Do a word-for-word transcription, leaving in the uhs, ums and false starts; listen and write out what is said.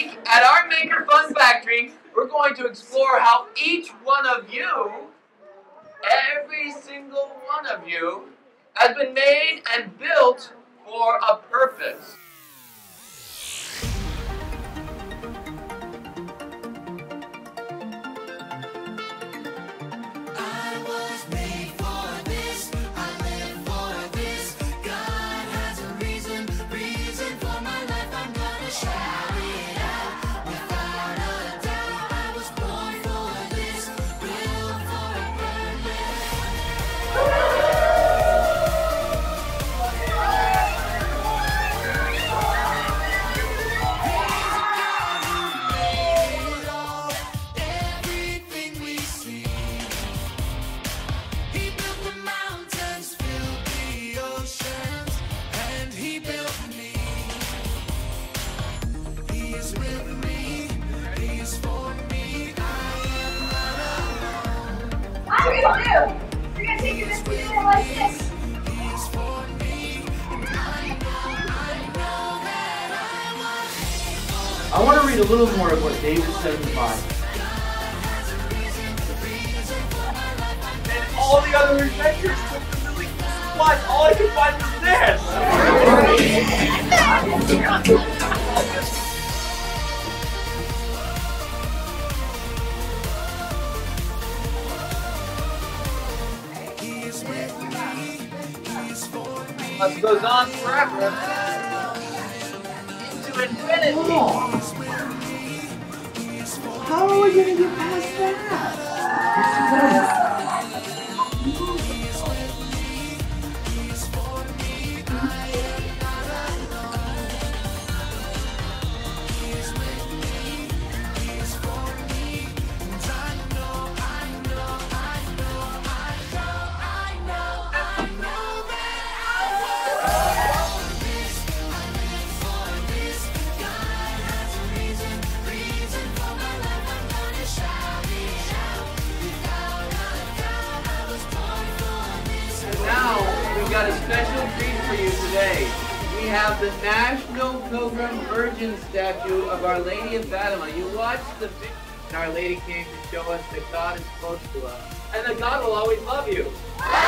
week at our Maker Fun Factory, we're going to explore how each one of you, every single one of you, has been made and built for a purpose. What are you gonna do? You're gonna take your biscuit in there like this. I want to read a little more of what David said in the Bible. And all the other adventures took the really cool spot. All I could find was this. Life goes on forever into infinity. Oh. How are we going to get past that? We've got a special treat for you today. We have the National Pilgrim Virgin statue of Our Lady of Fatima. You watched the video, and Our Lady came to show us that God is close to us, and that God will always love you.